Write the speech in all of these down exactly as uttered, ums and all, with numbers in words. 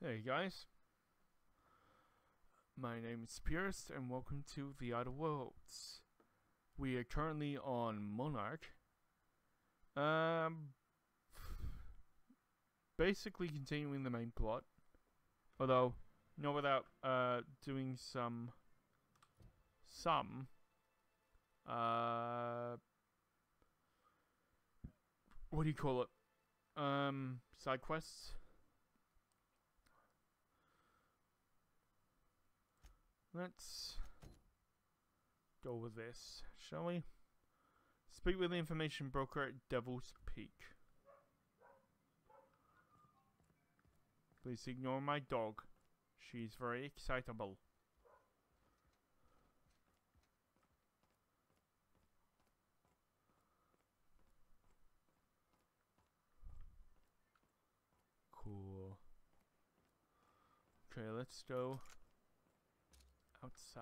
Hey guys, my name is Pierce and welcome to The Outer Worlds. We are currently on Monarch. Um, basically continuing the main plot, although not without uh doing some some uh what do you call it? Um, side quests. Let's go with this, shall we? Speak with the information broker at Devil's Peak. Please ignore my dog. She's very excitable. Cool. Okay, let's go outside.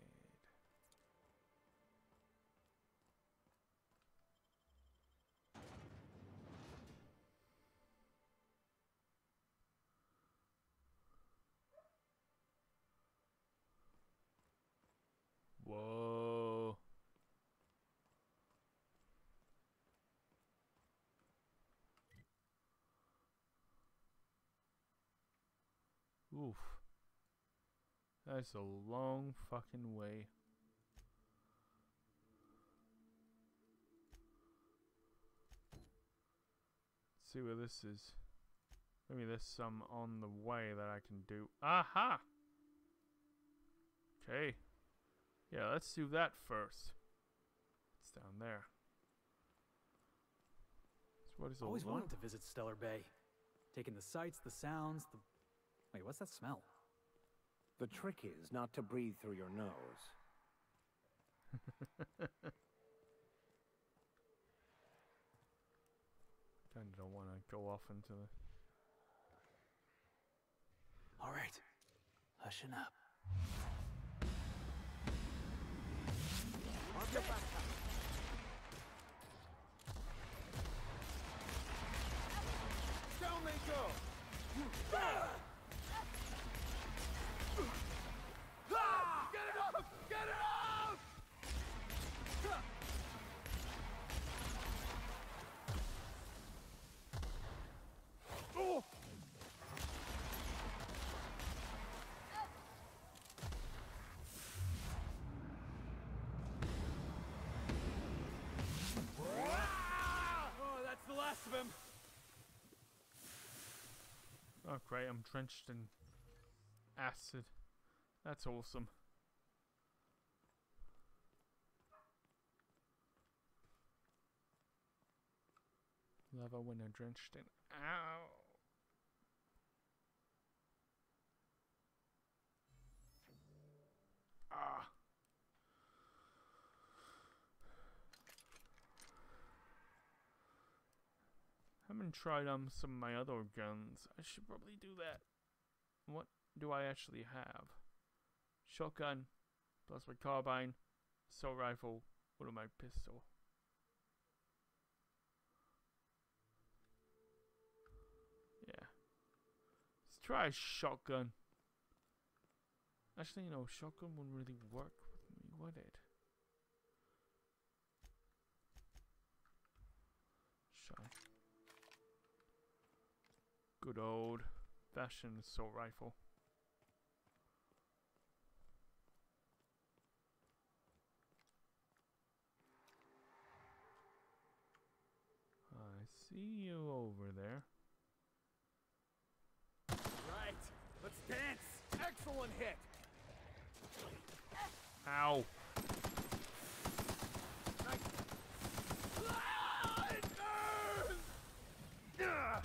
Whoa. Oof. That's a long fucking way. Let's see where this is. Maybe there's some on the way that I can do. Aha! Okay. Yeah, let's do that first. It's down there. So what is Always all wanted to visit Stellar Bay. Taking the sights, the sounds, the... Wait, what's that smell? The trick is not to breathe through your nose. Kinda don't want to go off into the... All right, hushing up. On your back. Down they go! Get it up! Get it out! Oh! Oh, that's the last of him. Oh great, I'm drenched in acid. That's awesome. Lava when I'm drenched in. Ow! Ah! Haven't tried um some of my other guns. I should probably do that. What do I actually have? Shotgun, plasma carbine, assault rifle, automatic pistol. Yeah. Let's try a shotgun. Actually, no, shotgun wouldn't really work with me, would it? Shot. Good old fashioned assault rifle. I see you over there. Right, let's dance. Excellent hit. Ow! Nice. Ah, it burns! Ah!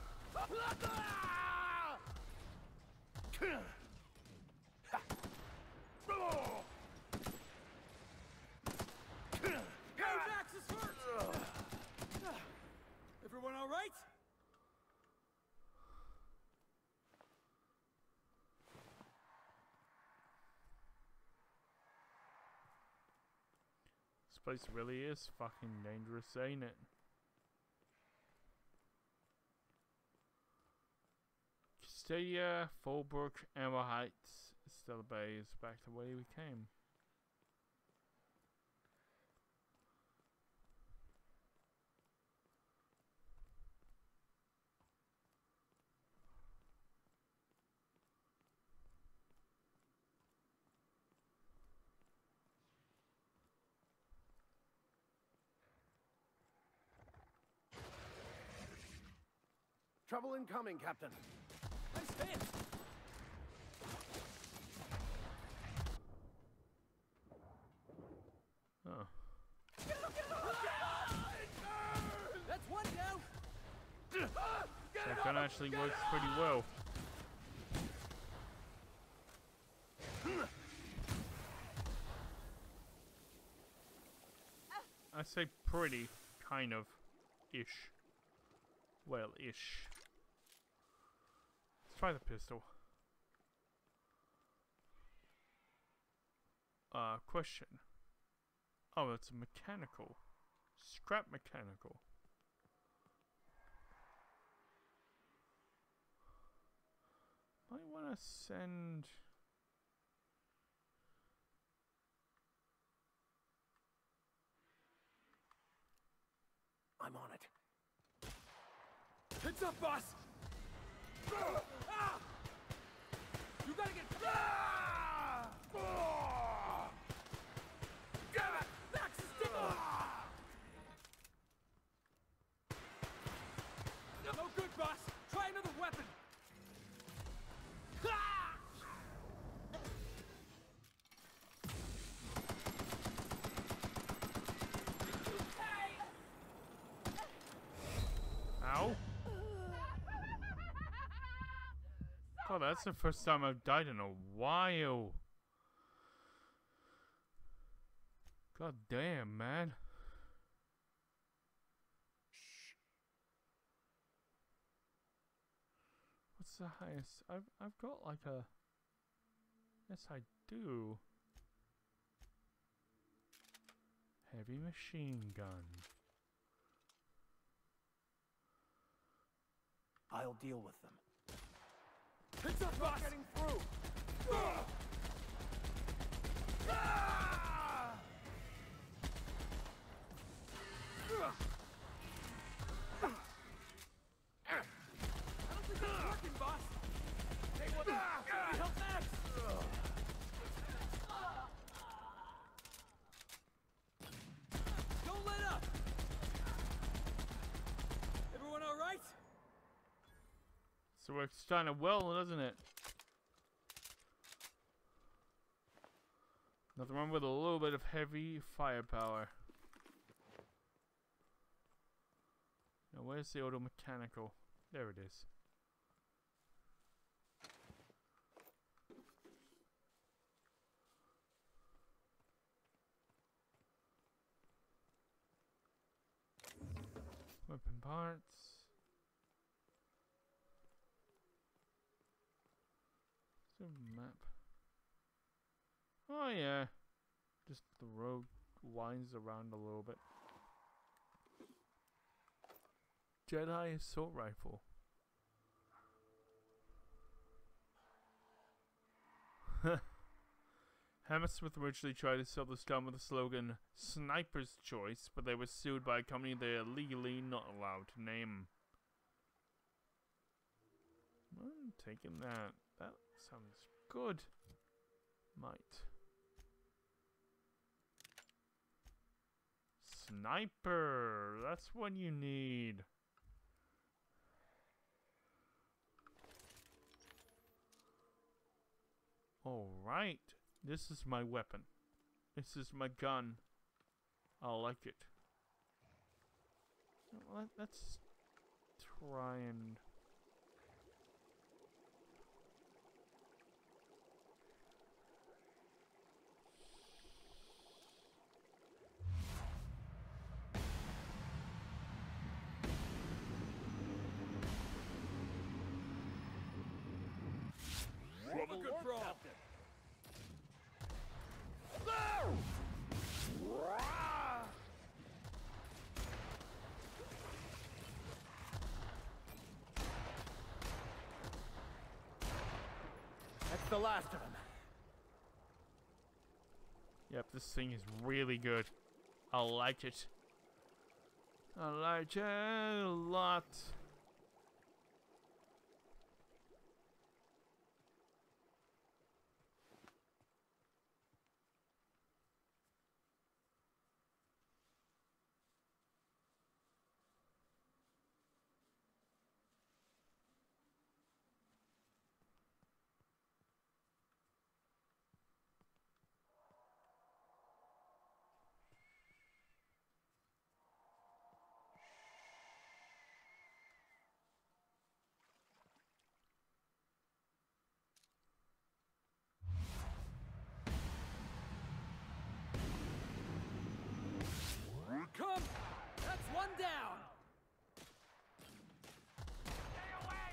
Hey, Max is hurt! Everyone all right? This place really is fucking dangerous, ain't it? Stadia, Fallbrook, Amber Heights, Stella Bay is back the way we came. Trouble incoming, Captain. Nice hit! Oh. That's one down! That gun actually works pretty well. I say pretty, kind of, ish. Well, ish. Let's try the pistol. Uh, question. Oh, it's a mechanical. Scrap mechanical. Might want to send... I'm on it. Heads up, boss! Ah! You gotta get... Ah! Oh! Damn it! Max is sticking! No good, boss! Try another weapon! Ah! Ow! Oh, that's the first time I've died in a while. God damn, man. Shh. What's the highest? I've I've got like a. Yes, I do. Heavy machine gun. I'll deal with them. Heads up, boss! Getting through. Ah! Ah! I don't think that's working, boss! Hey, what? Somebody help Max! Don't let up! Everyone all right? So it works kind of well, doesn't it? Nothing wrong with a little bit of heavy firepower. Now, where's the auto mechanical? There it is. Weapon parts. Is there a map? Oh yeah. Just the road winds around a little bit. Jedi assault rifle. Hammersmith originally tried to sell this gun with the slogan "Sniper's Choice," but they were sued by a company they are legally not allowed to name. I'm taking that. That sounds good. Might. Sniper! That's what you need. Alright. This is my weapon. This is my gun. I like it. Let, let's try and... Trouble good pro. the last of them. Yep, this thing is really good. I like it. I like it a lot. Come! That's one down! Stay away!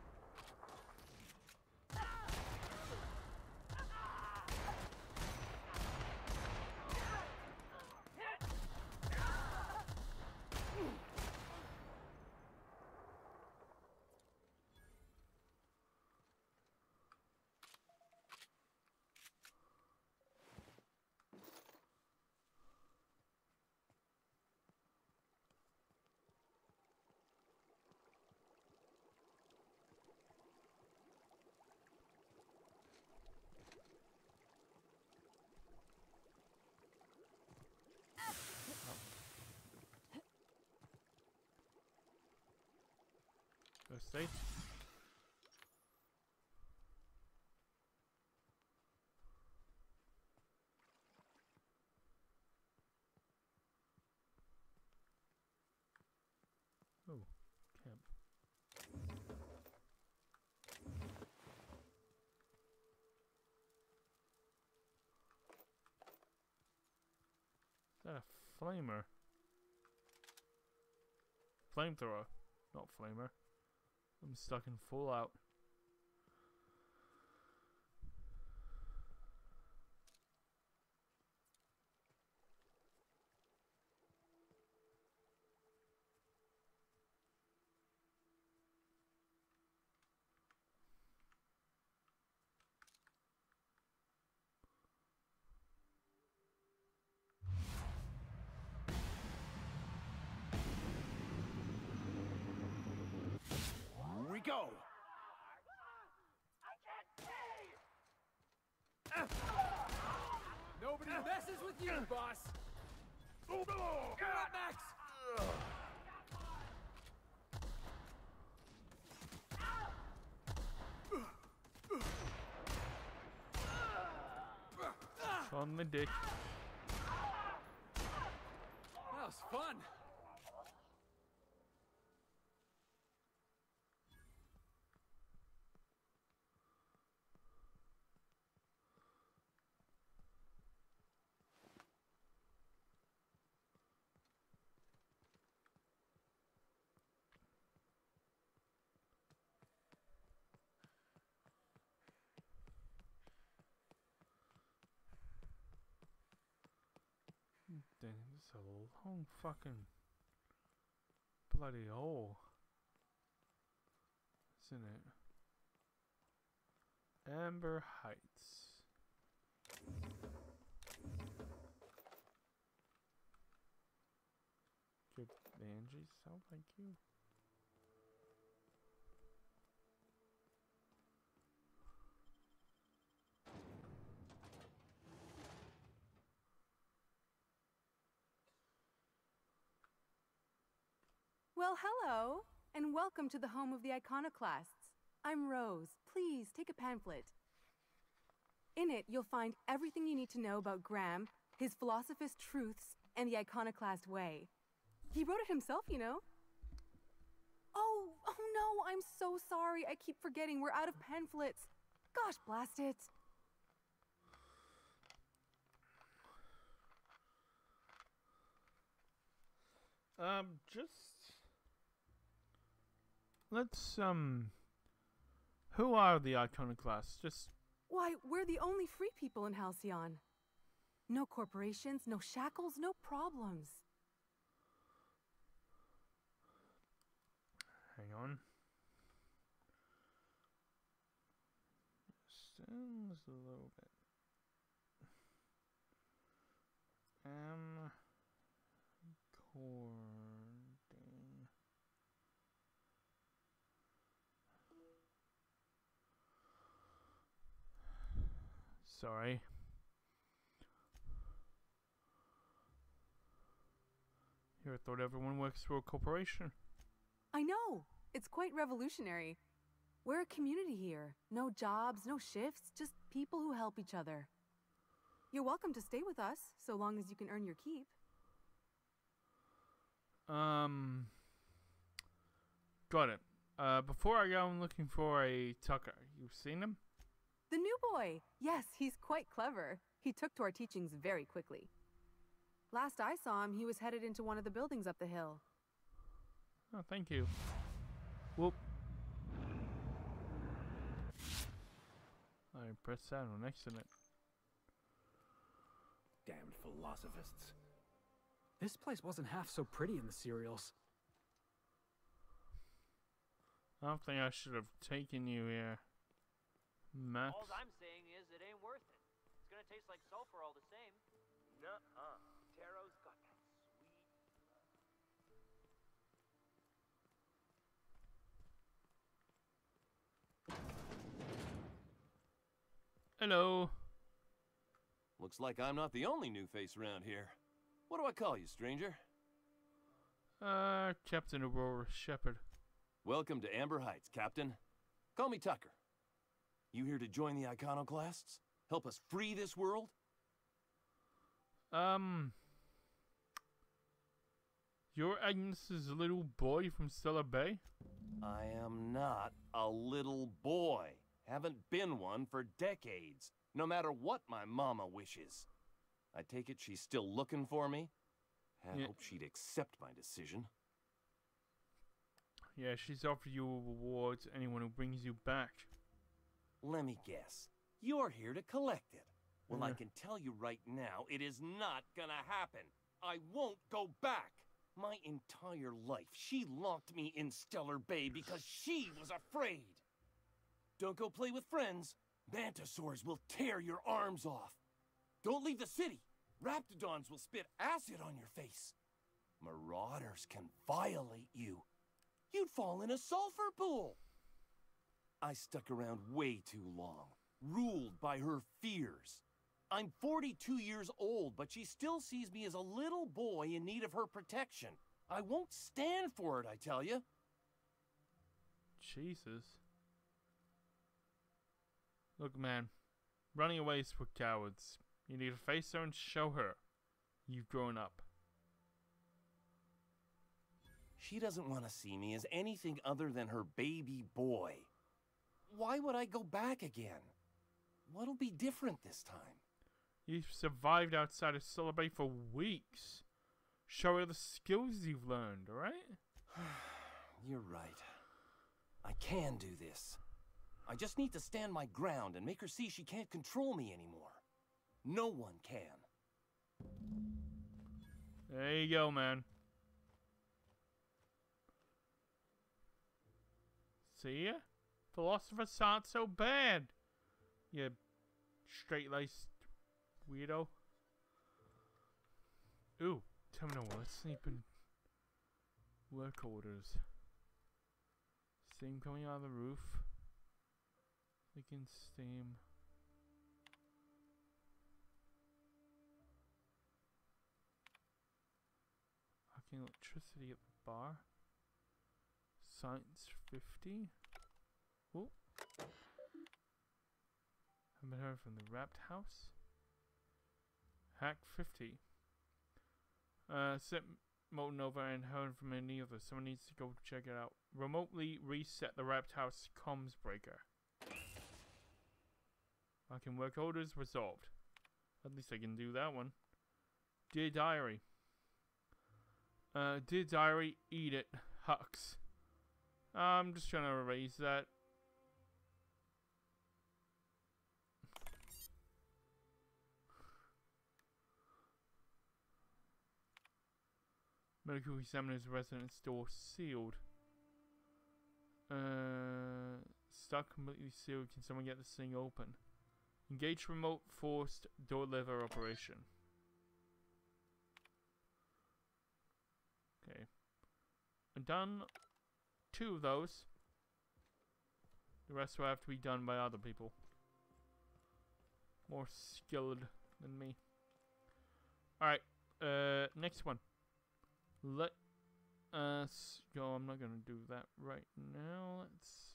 Go safe. Oh, camp. Is that a flamer? Flamethrower, not flamer. I'm stuck in Fallout. Here we go. Nobody messes with you, boss! You're up next! On the dick. That was fun! Dang, this is a long fucking bloody hole, isn't it? Amber Heights. Good Angie, sound like you. Well, hello, and welcome to the home of the iconoclasts. I'm Rose. Please take a pamphlet. In it, you'll find everything you need to know about Graham, his philosophist truths, and the iconoclast way. He wrote it himself, you know. Oh, oh no, I'm so sorry. I keep forgetting we're out of pamphlets. Gosh, blast it. Um, just let's um. Who are the iconoclasts? Just Why, we're the only free people in Halcyon. No corporations, no shackles, no problems. hang on. Just Just a little bit. Um, recording. Sorry. Here, I thought everyone works for a corporation. I know. It's quite revolutionary. We're a community here. No jobs, no shifts, just people who help each other. You're welcome to stay with us, so long as you can earn your keep. Um, got it. Uh, before I go, I'm looking for a Tucker. You've seen him? The new boy! Yes, he's quite clever. He took to our teachings very quickly. Last I saw him, he was headed into one of the buildings up the hill. Oh, thank you. Whoop. I pressed that on accident. Damned philosophists. This place wasn't half so pretty in the serials. I don't think I should have taken you here, Max. All I'm saying is it ain't worth it. It's gonna taste like sulfur all the same. Nuh-uh. Taro's got that sweet... Hello. Looks like I'm not the only new face around here. What do I call you, stranger? Uh, Captain Aurora Shepard. Welcome to Amber Heights, Captain. Call me Tucker. You here to join the Iconoclasts? Help us free this world? Um... You're Agnes's little boy from Stellar Bay? I am not a little boy. Haven't been one for decades, no matter what my mama wishes. I take it she's still looking for me? I Yeah. hope she'd accept my decision. Yeah, she's offered you a reward to anyone who brings you back. Let me guess. You're here to collect it. Well, I Yeah. can tell you right now, it is not gonna happen. I won't go back. My entire life, she locked me in Stellar Bay because she was afraid. Don't go play with friends. Mantisaurs will tear your arms off. Don't leave the city. Raptidons will spit acid on your face. Marauders can violate you. You'd fall in a sulfur pool. I stuck around way too long, ruled by her fears. I'm forty-two years old, but she still sees me as a little boy in need of her protection. I won't stand for it, I tell you. Jesus. Look, man. Running away is for cowards. You need to face her and show her. You've grown up. She doesn't want to see me as anything other than her baby boy. Why would I go back again? What'll be different this time? You've survived outside of Stellar Bay for weeks. Show her the skills you've learned, alright? You're right. I can do this. I just need to stand my ground and make her see she can't control me anymore. No one can. There you go, man. See ya? Philosophers aren't so bad. You straight-laced weirdo. Ooh, terminal. Let's sleep in work orders. Steam coming out of the roof. Leaking steam. Fucking electricity at the bar. Science fifty. Oh. Haven't heard from the Wrapped House. Hack fifty. Uh, set Molten Nova and heard from any of us. Someone needs to go check it out. Remotely reset the Wrapped House comms breaker. I can work orders resolved. At least I can do that one. Dear Diary. Uh, Dear Diary, eat it. Hux. I'm just trying to erase that. Medical examiner's residence door sealed. Uh, stuck, completely sealed. Can someone get this thing open? Engage remote forced door lever operation. Okay. I've done two of those. The rest will have to be done by other people. More skilled than me. Alright. Uh, next one. Let us go. I'm not gonna do that right now. Let's.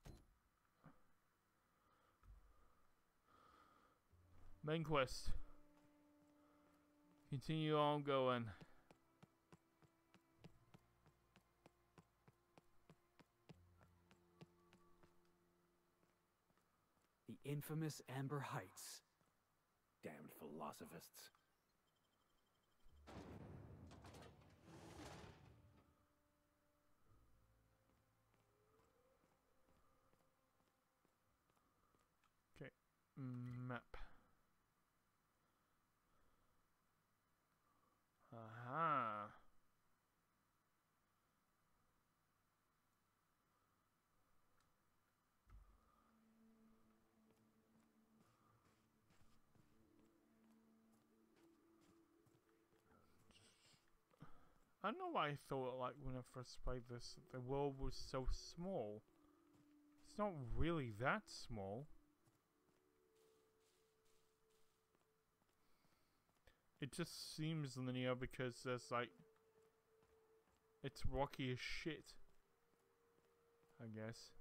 Main quest. Continue on going. The infamous Amber Heights. Damned philosophists. Okay. Map. Aha. I don't know why I thought, like, when I first played this, the world was so small. It's not really that small. It just seems linear because there's, like, it's rocky as shit, I guess.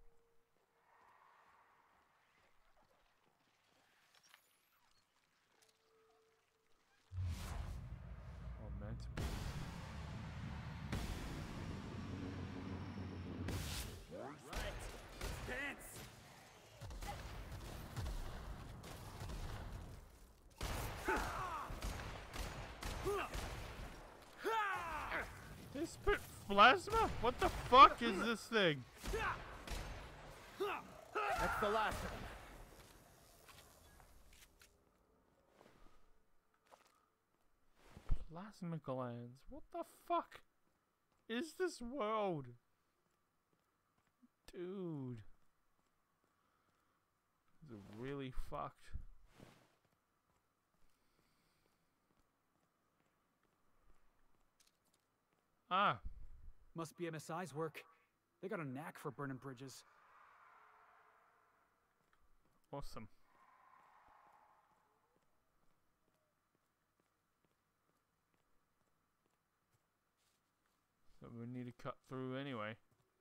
Oh, man. Right, dance! They spit plasma? What the fuck is this thing? That's the last of them. Plasma glands. What the fuck is this world? Dude. This is really fucked. Ah. Must be M S I's work. They got a knack for burning bridges. Awesome. So we need to cut through anyway.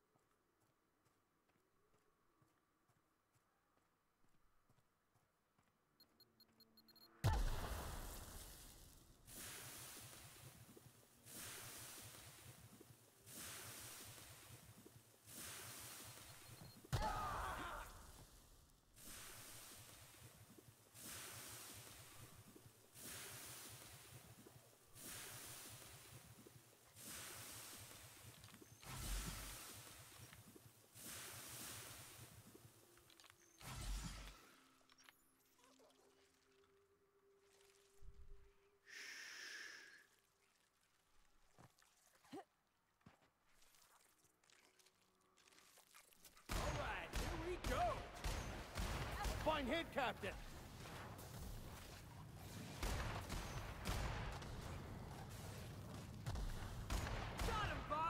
Alright, here we go! Fine hit, Captain! Got him, boss!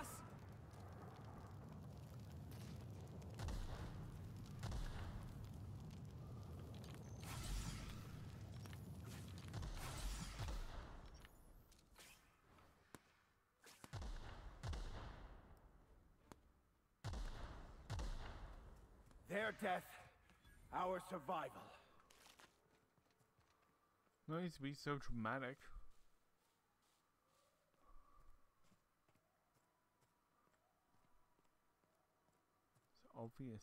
Their death, our survival. No need to be so dramatic. It's obvious.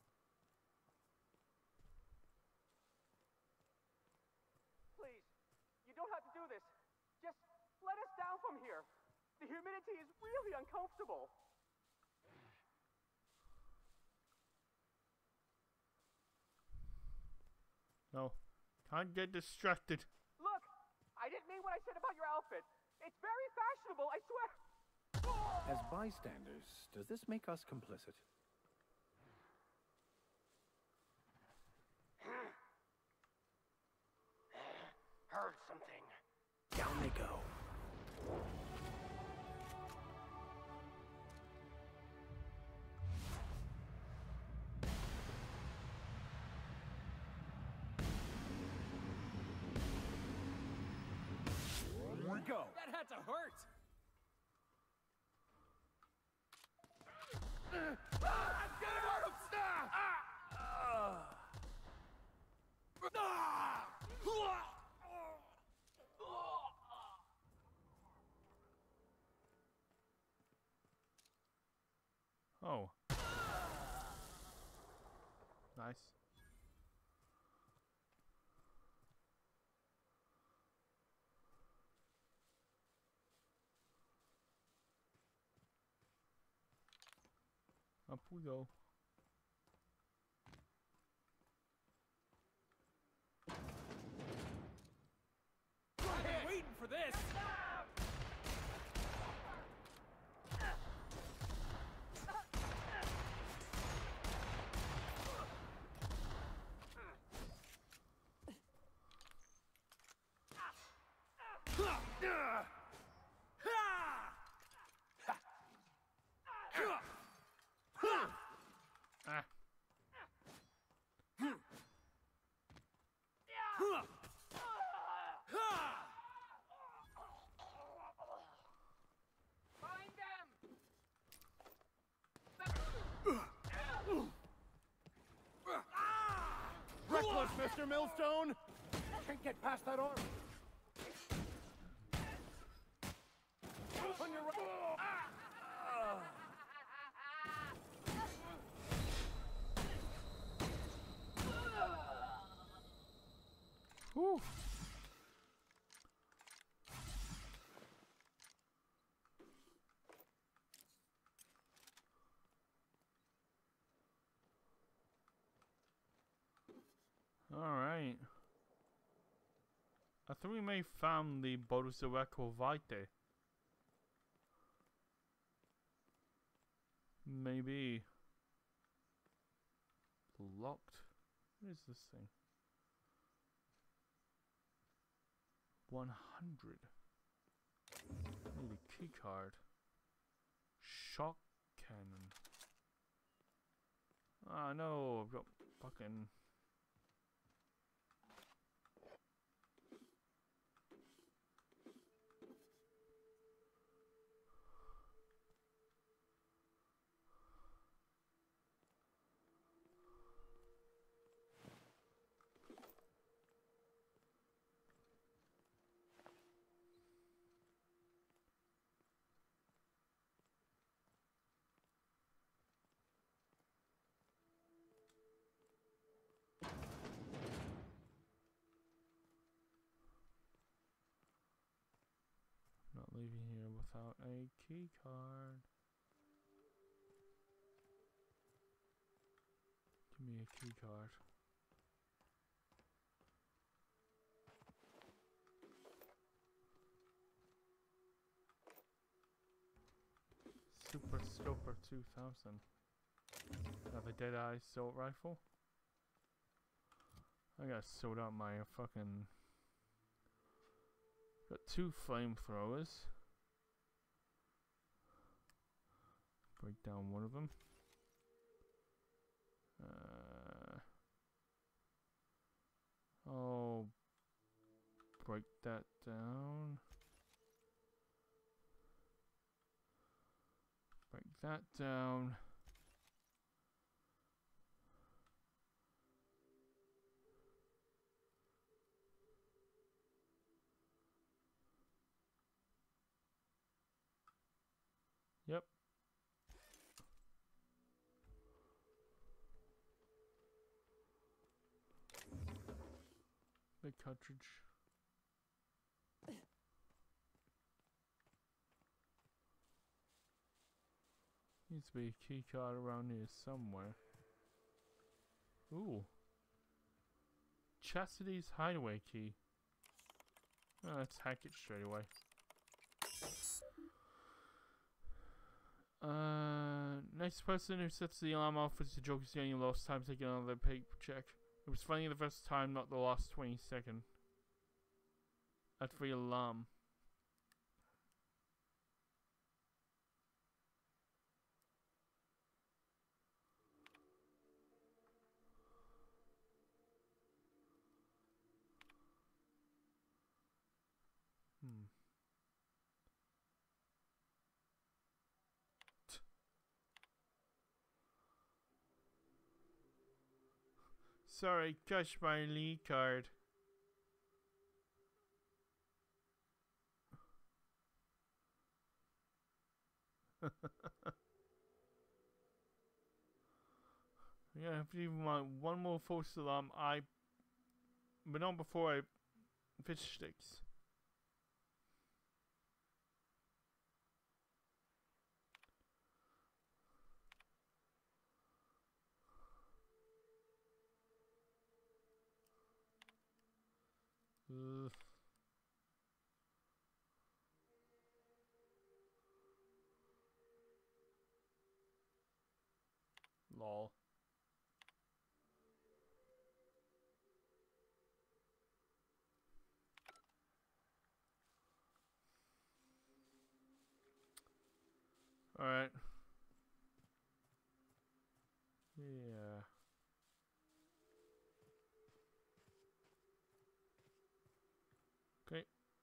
Please, you don't have to do this. Just let us down from here. The humidity is really uncomfortable. No. Can't get distracted. Look, I didn't mean what I said about your outfit. It's very fashionable, I swear. As bystanders, does this make us complicit? something. Down they go. Go. That had to hurt. Ah, get out of stuff! Oh. Nice. Up we go. I've been waiting for this. Ah. Find them! Reckless, Mister Millstone! Can't get past that arm. On your right. Whew. Alright. I think we may found the Borusareco Vite. Maybe. Locked? What is this thing? one hundred. Need a key card. Shock cannon. Ah, no, I've got fucking. Not leaving here without a key card. Give me a key card. Super Scoper two thousand. Another Deadeye assault rifle. I gotta sort out my fucking. Got two flamethrowers. Break down one of them. Uh, oh, break that down. Break that down. Yep. Big cartridge. Needs to be a key card around here somewhere. Ooh. Chastity's hideaway key. Oh, let's hack it straight away. Uh, next person who sets the alarm off is the Joker's getting lost time taking another paper check. It was funny the first time, not the last twenty second. That's for your alarm. Hmm. Sorry, catch my lead card. Yeah, if you want one more false alarm, I. But not before I fish sticks. Ugh. Lol. Alright. Yeah. Okay.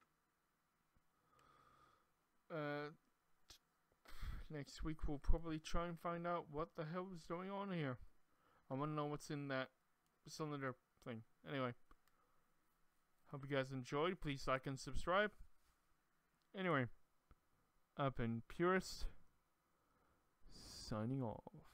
Uh, next week we'll probably try and find out what the hell is going on here. I want to know what's in that cylinder thing. Anyway. Hope you guys enjoyed. Please like and subscribe. Anyway. I've been Purist. Signing off.